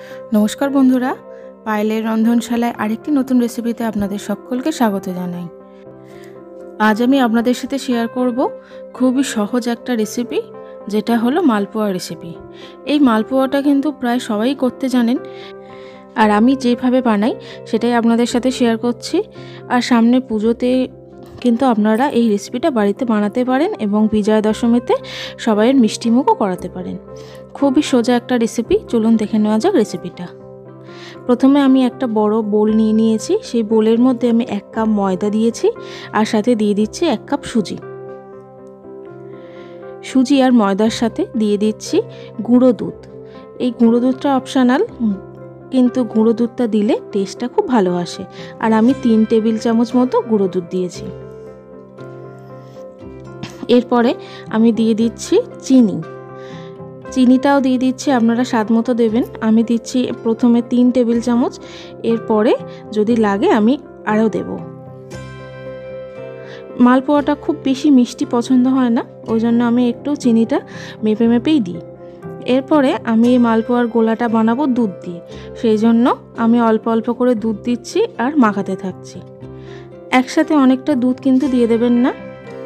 नमस्कार बंधुरा पायलेर रंधनशालाय आरेकटी नतून रेसिपिते आपनादेर सकलके स्वागत जानाई। आज आमी आपनादेर साथे शेयर करब खूबई सहज एकटा रेसिपि जेटा हलो मालपुआ रेसिपि। एई मालपुआटा किन्तु प्राय सबाई करते जानेन और आमी जेभावे बानाई सेटाई आपनादेर साथे शेयर करछि। और सामने पुजोते किन्तु आपनारा एई रेसिपिटा बाड़ीते बानाते पारेन एबं विजया दशमीते सबाइয়ের मिष्टिमुखও कराते पारेन। खूबই সোজা একটা রেসিপি, চলুন দেখে নেওয়া যাক রেসিপিটা। প্রথমে আমি একটা বড় বোল নিয়ে নিয়েছি, সেই বোলের মধ্যে আমি 1 কাপ ময়দা দিয়েছি আর সাথে দিয়ে দিচ্ছি 1 কাপ সুজি। সুজি আর ময়দার সাথে দিয়ে দিচ্ছি গুঁড়ো দুধ। এই গুঁড়ো দুধটা অপশনাল, কিন্তু গুঁড়ো দুধটা দিলে টেস্টটা খুব ভালো আসে। আর আমি 3 টেবিল চামচ মতো গুঁড়ো দুধ দিয়েছি। এরপরে আমি দিয়ে দিচ্ছি চিনি। চিনিটাও দিয়ে দিচ্ছি, আপনারা স্বাদ মতো দেবেন। আমি দিচ্ছি প্রথমে 3 টেবিল চামচ, এরপরে যদি লাগে আমি আরও দেব। মালপোয়াটা খুব বেশি মিষ্টি পছন্দ হয় না, ওই জন্য আমি একটু চিনিটা মেপে মেপেই দিই। এরপরে আমি এই মালপোয়ার গোলাটা বানাবো দুধ দিয়ে, সেই জন্য আমি অল্প অল্প করে দুধ দিচ্ছি আর মাখাতে থাকছি। একসাথে অনেকটা দুধ কিন্তু দিয়ে দেবেন না,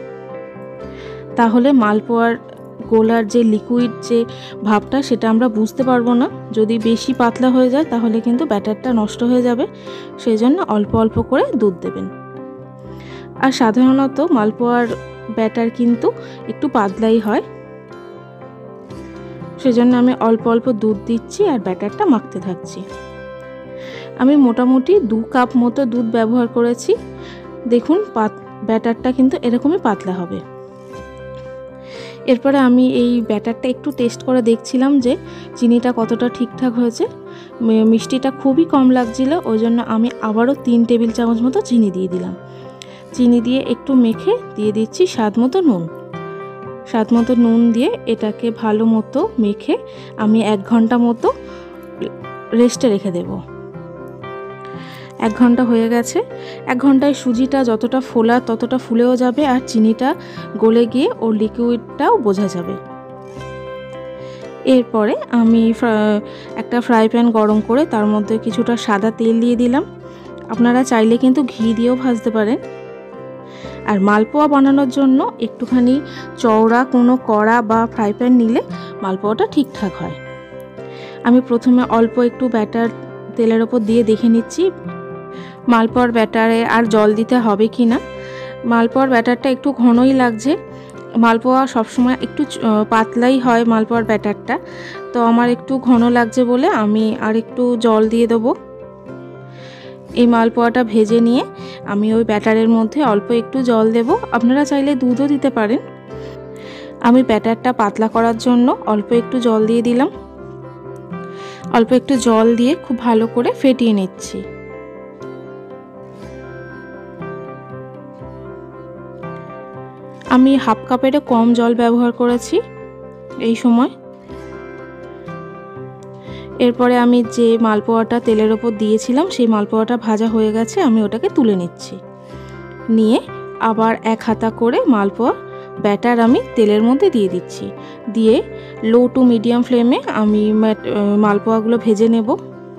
তাহলে মালপোয়ার গোলার যে লিকুইড যে ভাবটা সেটা আমরা বুঝতে পারবো না। যদি বেশি পাতলা হয়ে যায় তাহলে কিন্তু ব্যাটারটা নষ্ট হয়ে যাবে, সেই জন্য অল্প অল্প করে দুধ দেবেন। আর সাধারণত মালপোয়ার ব্যাটার কিন্তু একটু পাতলাই হয়, সেজন্য আমি অল্প অল্প দুধ দিচ্ছি আর ব্যাটারটা মাখতে থাকছি। আমি মোটামুটি 2 কাপ মতো দুধ ব্যবহার করেছি। দেখুন ব্যাটারটা কিন্তু এরকমই পাতলা হবে। এরপরে আমি এই ব্যাটারটা একটু টেস্ট করে দেখছিলাম যে চিনিটা কতটা ঠিকঠাক হয়েছে। মিষ্টিটা খুবই কম লাগছিল, ওই জন্য আমি আবারও 3 টেবিল চামচ মতো চিনি দিয়ে দিলাম। চিনি দিয়ে একটু মেখে দিয়ে দিচ্ছি স্বাদ মতো নুন। স্বাদ মতো নুন দিয়ে এটাকে ভালো মতো মেখে আমি 1 ঘন্টা মতো রেস্টে রেখে দেব। 1 ঘন্টা হয়ে গেছে। 1 ঘন্টায় সুজিটা যতটা ফোলা ততটা ফুলেও যাবে আর চিনিটা গলে গিয়ে ওর লিকুইডটাও বোঝা যাবে। এরপরে আমি একটা ফ্রাই প্যান গরম করে তার মধ্যে কিছুটা সাদা তেল দিয়ে দিলাম। আপনারা চাইলে কিন্তু ঘি দিয়েও ভাজতে পারেন। আর মালপোয়া বানানোর জন্য একটুখানি চওড়া কোনো কড়া বা ফ্রাই প্যান নিলে মালপোয়াটা ঠিকঠাক হয়। আমি প্রথমে অল্প একটু ব্যাটার তেলের ওপর দিয়ে দেখে নিচ্ছি মালপোয়ার ব্যাটারে আর জল দিতে হবে কি না। মালপোয়ার ব্যাটারটা একটু ঘনই লাগছে। মালপোয়া সবসময় একটু পাতলাই হয় মালপোয়ার ব্যাটারটা, তো আমার একটু ঘন লাগছে বলে আমি আর একটু জল দিয়ে দেবো। এই মালপোয়াটা ভেজে নিয়ে আমি ওই ব্যাটারের মধ্যে অল্প একটু জল দেব, আপনারা চাইলে দুধও দিতে পারেন। আমি ব্যাটারটা পাতলা করার জন্য অল্প একটু জল দিয়ে দিলাম। অল্প একটু জল দিয়ে খুব ভালো করে ফেটিয়ে নিচ্ছি। আমি হাফ কাপেরও কম জল ব্যবহার করেছি এই সময়। এরপরে আমি যে মালপোয়াটা তেলের ওপর দিয়েছিলাম সেই মালপোয়াটা ভাজা হয়ে গেছে, আমি ওটাকে তুলে নিচ্ছি। নিয়ে আবার 1 হাতা করে মালপোয়া ব্যাটার আমি তেলের মধ্যে দিয়ে দিচ্ছি। দিয়ে লো টু মিডিয়াম ফ্লেমে আমি মালপোয়াগুলো ভেজে নেব।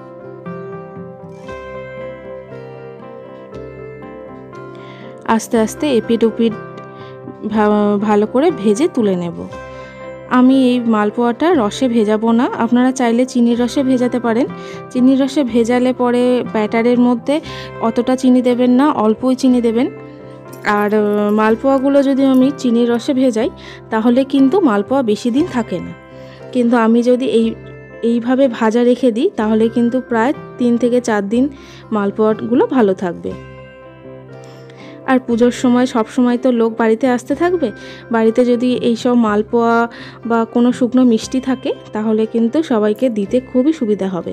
আস্তে আস্তে এপিট ওপিট ভালো করে ভেজে তুলে নেব। আমি এই মালপোয়াটা রসে ভেজাবো না, আপনারা চাইলে চিনির রসে ভেজাতে পারেন। চিনির রসে ভেজালে পরে ব্যাটারের মধ্যে অতটা চিনি দেবেন না, অল্পই চিনি দেবেন। আর মালপোয়াগুলো যদি আমি চিনির রসে ভেজাই তাহলে কিন্তু মালপোয়া বেশি দিন থাকে না, কিন্তু আমি যদি এইভাবে ভাজা রেখে দিই তাহলে কিন্তু প্রায় 3 থেকে 4 দিন মালপোয়াগুলো ভালো থাকবে। আর পুজোর সময় সব সময় তো লোক বাড়িতে আসতে থাকবে, বাড়িতে যদি এইসব মালপোয়া বা কোনো শুকনো মিষ্টি থাকে তাহলে কিন্তু সবাইকে দিতে খুবই সুবিধা হবে।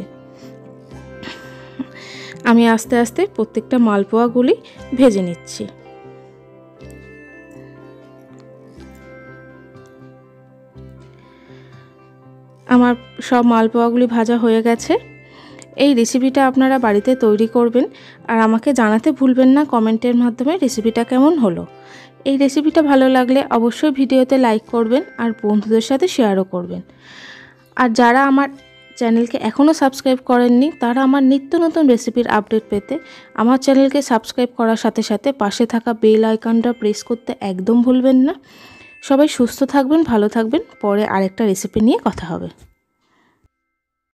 আমি আস্তে আস্তে প্রত্যেকটা মালপোয়াগুলি ভেজে নিচ্ছি। আমার সব মালপোয়াগুলি ভাজা হয়ে গেছে। এই রেসিপিটা আপনারা বাড়িতে তৈরি করবেন আর আমাকে জানাতে ভুলবেন না কমেন্টের মাধ্যমে রেসিপিটা কেমন হলো। এই রেসিপিটা ভালো লাগলে অবশ্যই ভিডিওতে লাইক করবেন আর বন্ধুদের সাথে শেয়ারও করবেন। আর যারা আমার চ্যানেলকে এখনও সাবস্ক্রাইব করেননি তারা আমার নিত্য নতুন রেসিপির আপডেট পেতে আমার চ্যানেলকে সাবস্ক্রাইব করার সাথে সাথে পাশে থাকা বেল আইকনটা প্রেস করতে একদম ভুলবেন না। সবাই সুস্থ থাকবেন, ভালো থাকবেন। পরে আরেকটা রেসিপি নিয়ে কথা হবে।